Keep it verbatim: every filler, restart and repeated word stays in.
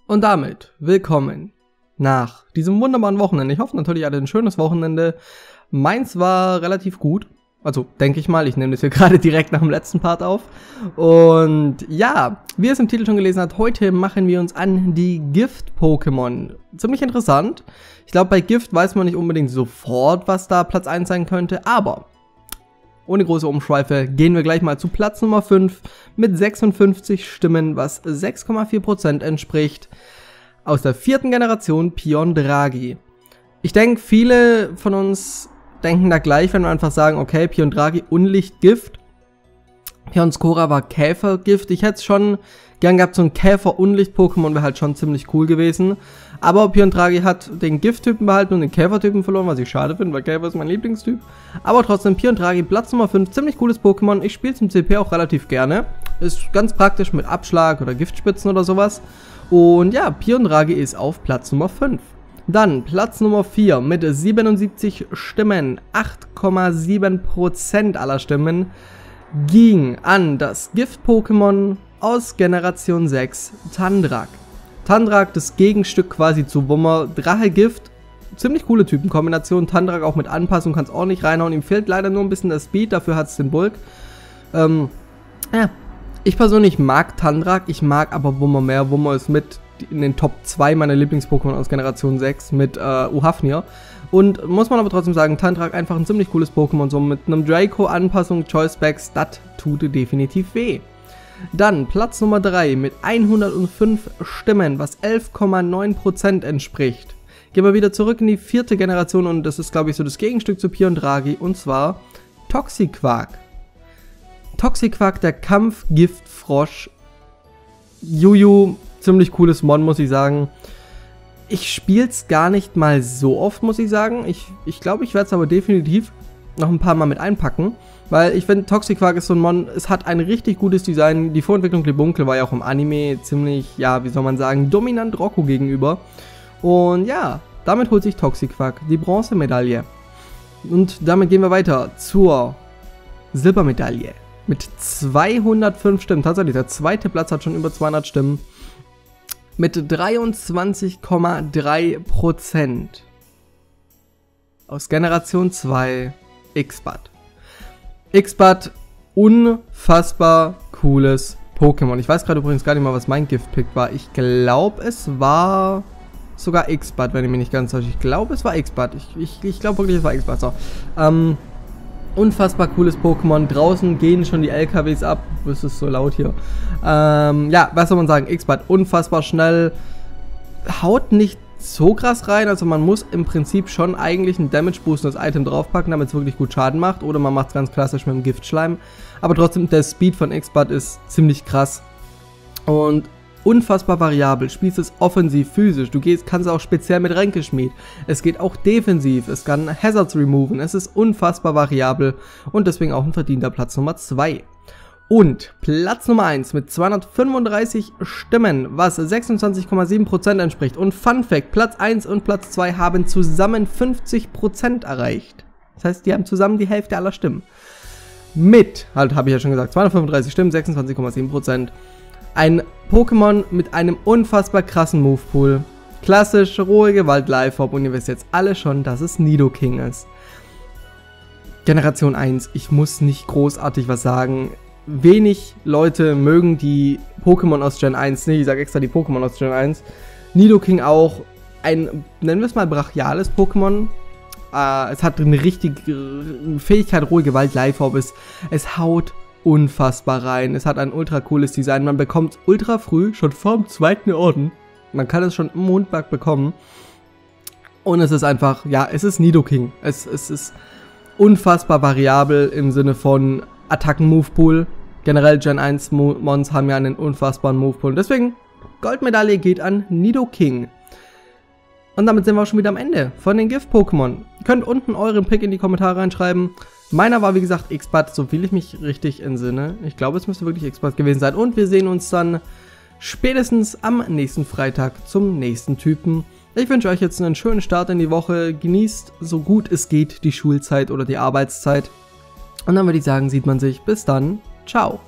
Und damit willkommen nach diesem wunderbaren Wochenende. Ich hoffe natürlich, ihr hattet ein schönes Wochenende. Meins war relativ gut. Also, denke ich mal, ich nehme das hier gerade direkt nach dem letzten Part auf. Und ja, wie ihr es im Titel schon gelesen habt, heute machen wir uns an die Gift-Pokémon. Ziemlich interessant. Ich glaube, bei Gift weiß man nicht unbedingt sofort, was da Platz eins sein könnte, aber ohne große Umschweife gehen wir gleich mal zu Platz Nummer fünf mit sechsundfünfzig Stimmen, was sechs Komma vier Prozent entspricht, aus der vierten Generation Piondragi. Ich denke, viele von uns denken da gleich, wenn wir einfach sagen, okay, Piondragi Unlichtgift. Pionskora war Käfergift. Ich hätte es schon gern gehabt, so ein Käfer-Unlicht-Pokémon wäre halt schon ziemlich cool gewesen. Aber Piondragi hat den Gift-Typen behalten und den Käfer-Typen verloren, was ich schade finde, weil Käfer ist mein Lieblingstyp. Aber trotzdem, Piondragi, Platz Nummer fünf, ziemlich cooles Pokémon. Ich spiele es im C P auch relativ gerne. Ist ganz praktisch mit Abschlag oder Giftspitzen oder sowas. Und ja, Piondragi ist auf Platz Nummer fünf. Dann Platz Nummer vier mit siebenundsiebzig Stimmen, acht Komma sieben Prozent aller Stimmen, ging an das Gift-Pokémon aus Generation sechs, Tandrak. Tandrak, das Gegenstück quasi zu Wummer, Drache-Gift, ziemlich coole Typenkombination. Tandrak auch mit Anpassung, kann es auch nicht reinhauen, ihm fehlt leider nur ein bisschen der Speed, dafür hat es den Bulk. Ähm, ja, ich persönlich mag Tandrak, ich mag aber Wummer mehr. Wummer ist mit in den Top zwei meiner Lieblings-Pokémon aus Generation sechs mit äh, Uhafnir. Und muss man aber trotzdem sagen, Tandrak einfach ein ziemlich cooles Pokémon, so mit einem Draco-Anpassung, Choice-Specs, das tut definitiv weh. Dann Platz Nummer drei mit hundertfünf Stimmen, was elf Komma neun Prozent entspricht. Gehen wir wieder zurück in die vierte Generation und das ist, glaube ich, so das Gegenstück zu Piondragi, und zwar Toxiquack. Toxiquack, der Kampfgiftfrosch. Juju, ziemlich cooles Mon, muss ich sagen. Ich spiele es gar nicht mal so oft, muss ich sagen. Ich glaube, ich, glaub, ich werde es aber definitiv noch ein paar Mal mit einpacken. Weil ich finde, Toxiquack ist so ein Mon, es hat ein richtig gutes Design. Die Vorentwicklung Glibunkel war ja auch im Anime ziemlich, ja, wie soll man sagen, dominant Rocco gegenüber. Und ja, damit holt sich Toxiquack die Bronzemedaille. Und damit gehen wir weiter zur Silbermedaille. Mit zweihundertfünf Stimmen, tatsächlich, der zweite Platz hat schon über zweihundert Stimmen. Mit dreiundzwanzig Komma drei Prozent. Aus Generation zwei, X-Bat. X-Bat, unfassbar cooles Pokémon. Ich weiß gerade übrigens gar nicht mal, was mein Gift-Pick war. Ich glaube, es war sogar X-Bat, wenn ich mich nicht ganz täusche. Ich glaube, es war X-Bat. Ich, ich, ich glaube wirklich, es war X-Bat. So. Ähm, unfassbar cooles Pokémon. Draußen gehen schon die L K Ws ab. Es ist so laut hier. Ähm, ja, was soll man sagen? X-Bat, unfassbar schnell. Haut nicht so krass rein, also man muss im Prinzip schon eigentlich ein Damage-boostendes Item draufpacken, damit es wirklich gut Schaden macht, oder man macht es ganz klassisch mit dem Giftschleim. Aber trotzdem, der Speed von X-Bat ist ziemlich krass und unfassbar variabel. Spielst es offensiv, physisch, du gehst, kannst auch speziell mit Ränkeschmied. Es geht auch defensiv, es kann Hazards removen, es ist unfassbar variabel und deswegen auch ein verdienter Platz Nummer zwei. Und Platz Nummer eins mit zweihundertfünfunddreißig Stimmen, was sechsundzwanzig Komma sieben Prozent entspricht. Und Fun Fact, Platz eins und Platz zwei haben zusammen fünfzig Prozent erreicht. Das heißt, die haben zusammen die Hälfte aller Stimmen. Mit, halt habe ich ja schon gesagt, zweihundertfünfunddreißig Stimmen, sechsundzwanzig Komma sieben Prozent. Ein Pokémon mit einem unfassbar krassen Movepool. Klassisch, rohe Gewalt, Life-Hop, und ihr wisst jetzt alle schon, dass es Nidoking ist. Generation eins, ich muss nicht großartig was sagen. Wenig Leute mögen die Pokémon aus Gen eins, ne, ich sage extra die Pokémon aus Gen eins. Nidoking auch ein, nennen wir es mal, brachiales Pokémon. Äh, es hat eine richtige Fähigkeit, rohe Gewalt, Life-Orb ist. Es haut unfassbar rein. Es hat ein ultra cooles Design. Man bekommt ultra früh, schon vor dem zweiten Orden. Man kann es schon im Mondberg bekommen. Und es ist einfach, ja, es ist Nidoking. Es, es ist unfassbar variabel im Sinne von Attacken-Move-Pool. Generell Gen eins Mons haben ja einen unfassbaren Move-Pool. Deswegen, Goldmedaille geht an Nidoking. Und damit sind wir auch schon wieder am Ende von den Gift-Pokémon. Ihr könnt unten euren Pick in die Kommentare reinschreiben. Meiner war wie gesagt X-Bat, so viel ich mich richtig entsinne. Ich glaube, es müsste wirklich X-Bat gewesen sein. Und wir sehen uns dann spätestens am nächsten Freitag zum nächsten Typen. Ich wünsche euch jetzt einen schönen Start in die Woche. Genießt so gut es geht die Schulzeit oder die Arbeitszeit. Und dann würde ich sagen, sieht man sich. Bis dann. Ciao.